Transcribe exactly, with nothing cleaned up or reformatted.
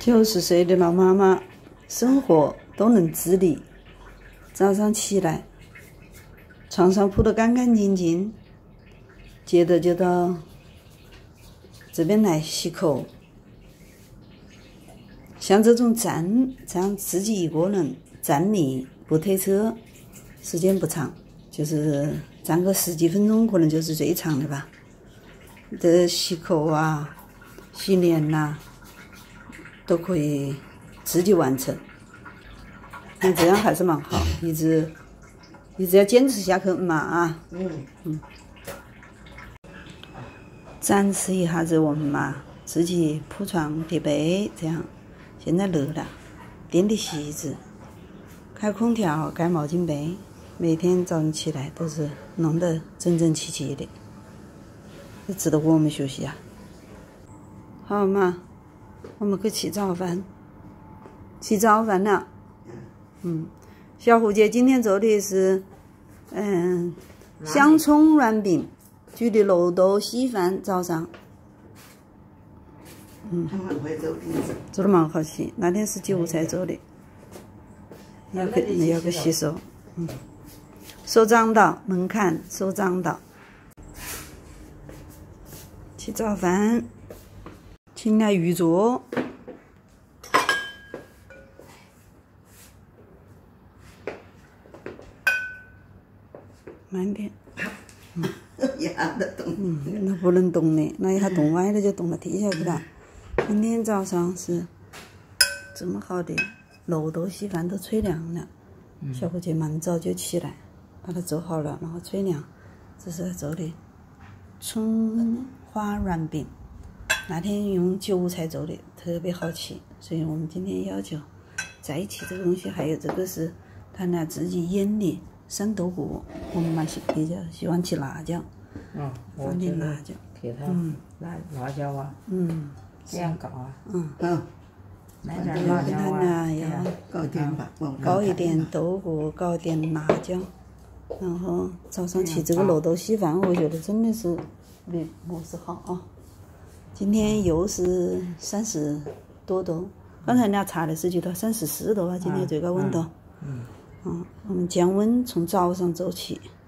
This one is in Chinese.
九十岁的老妈妈，生活都能自理。早上起来，床上铺得干干净净，接着就到这边来洗口。像这种站，这样自己一个人站立不推车，时间不长，就是站个十几分钟，可能就是最长的吧。这洗口啊、洗脸呐、啊，都可以自己完成。那这样还是蛮好，一直一直要坚持下去嘛啊。嗯嗯。展示一下子我们嘛，自己铺床叠被这样。现在热了，垫的席子，开空调，盖毛巾被，每天早上起来都是弄得整整齐齐的，这值得我们学习啊。好嘛，我们去吃早饭，吃早饭了。嗯，小胡姐今天做的是，嗯，香葱软饼，煮的绿豆稀饭，早上。嗯，做的蛮好吃。那天是韭菜做的，要去要去洗手。嗯，手掌到门槛，手掌到。吃早饭，请来玉座。慢点。嗯，嗯，那不能动的，那一下动歪了就动到地下去了。今天早上是这么好的绿豆稀饭都吹凉了，嗯、小胡姐蛮早就起来把它做好了，然后吹凉。这是做的葱花软饼，那天用韭菜做的，特别好吃，所以我们今天要求在一起这个东西。还有这个是他俩自己腌的山豆角，我们蛮喜比较喜欢吃辣椒，嗯，放点辣椒， 给它嗯辣辣椒啊，嗯。这样搞啊，嗯，嗯，来点辣椒啊， 要搞点吧， 搞一点豆角，搞点辣椒，然后早上吃这个绿豆稀饭，我觉得真的是没没事好啊。今天又是三十多度，刚才人家查的是觉得三十四度啊，今天最高温度，嗯，嗯，我们降温从早上走起。